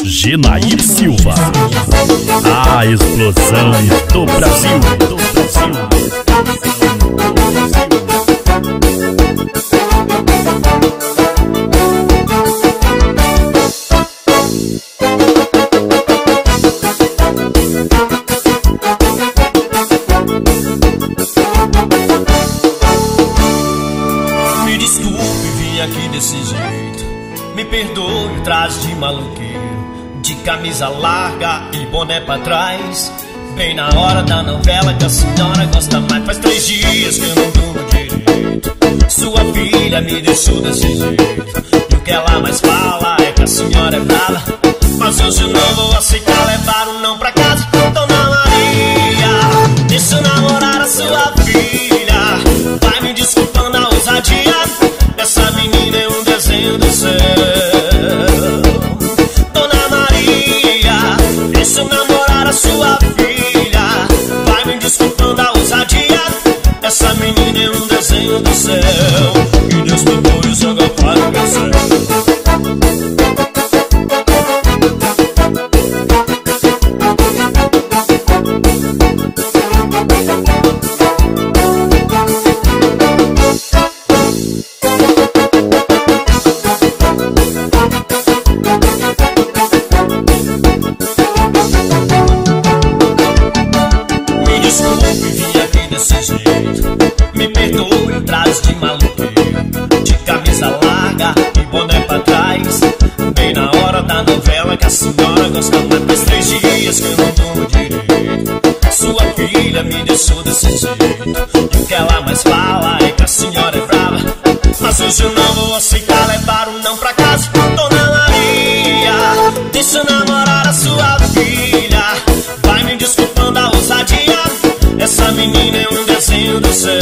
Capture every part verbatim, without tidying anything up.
Genair Silva, a explosão do Brasil, do Brasil. Me desculpe vir aqui desse jeito, me perdoe, traz de maluqueiro, de camisa larga e boné pra trás, bem na hora da novela que a senhora gosta mais. Faz três dias que eu não durmo direito, sua filha me deixou desse jeito, e o que ela mais fala é que a senhora é brava, mas hoje eu não vou aceitar levar um não pra casa. Dona Maria, deixa eu namorar a sua filha, vai me desculpando a ousadia, essa menina é um desenho do céu. Dona Maria, deixa eu namorar a sua filha, vai me desculpando a ousadia, essa menina é um desenho do céu. Que Deus perdoe, joga para o meu céu. Me perdoe, traz de maluqueiro, de camisa larga e boné pra trás, bem na hora da novela que a senhora gosta mais. Faz três dias que eu não durmo direito, sua filha me deixou desse jeito, e o que ela mais fala é que a senhora é brava, mas hoje eu não vou aceitar levar um não pra casa. Dona Maria, deixa eu namorar a sua filha, vai me desculpando a ousadia, essa menina é um desenho do céu.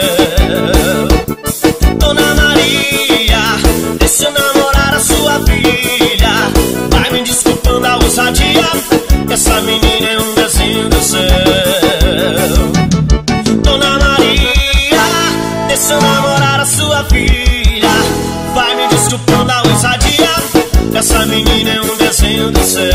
Dona Maria, deixa eu namorar a sua filha, vai me desculpando a ousadia, essa menina é um desenho do céu. Dona Maria, deixa eu namorar a sua filha, vai me desculpando a ousadia, essa menina é um desenho do céu.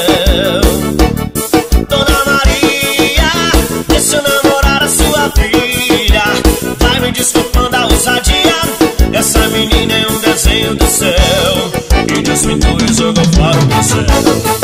Dona Maria, deixa eu namorar a sua filha, vai me desculpando a ousadia, essa menina é um desenho do céu. Que Deus me doe, jogou fora o meu céu.